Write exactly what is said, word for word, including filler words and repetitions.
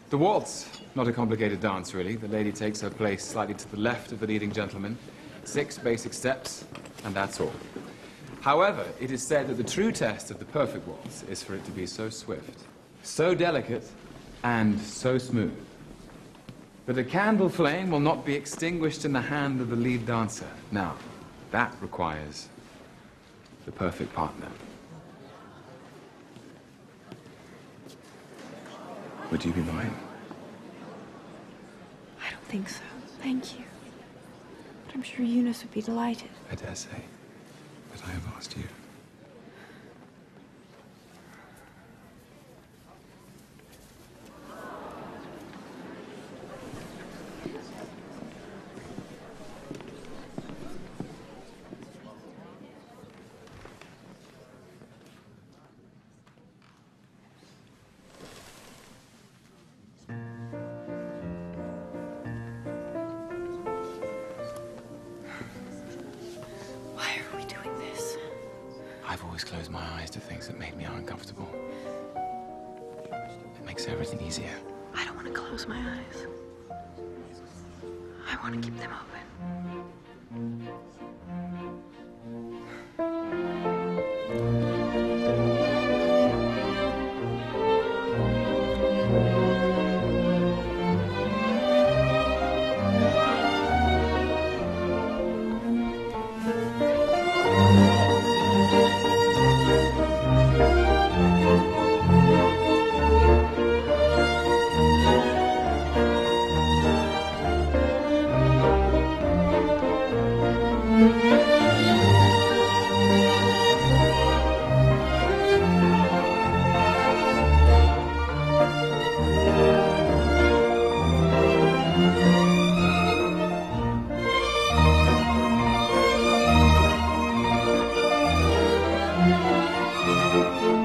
The waltz, not a complicated dance, really. The lady takes her place slightly to the left of the leading gentleman. Six basic steps, and that's all. However, it is said that the true test of the perfect waltz is for it to be so swift, so delicate, and so smooth that a candle flame will not be extinguished in the hand of the lead dancer. Now, that requires the perfect partner. Would you be mine? I don't think so. Thank you. But I'm sure Eunice would be delighted. I dare say. But I have asked you. I've always closed my eyes to things that made me uncomfortable. It makes everything easier. I don't want to close my eyes. I want to keep them open. Thank you.